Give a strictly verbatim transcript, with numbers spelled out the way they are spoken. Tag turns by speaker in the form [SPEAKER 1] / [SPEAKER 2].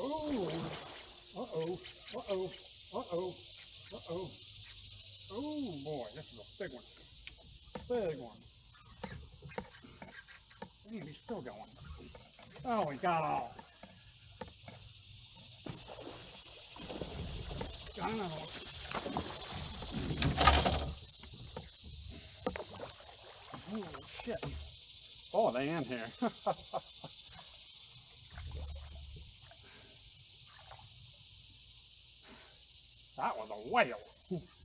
[SPEAKER 1] Oh, uh-oh, uh-oh, uh-oh, uh-oh. Oh boy, this is a big one. Big one. Damn, he's still going. Oh, he got off. Got another one. Holy shit. Oh, they in here. That was a whale.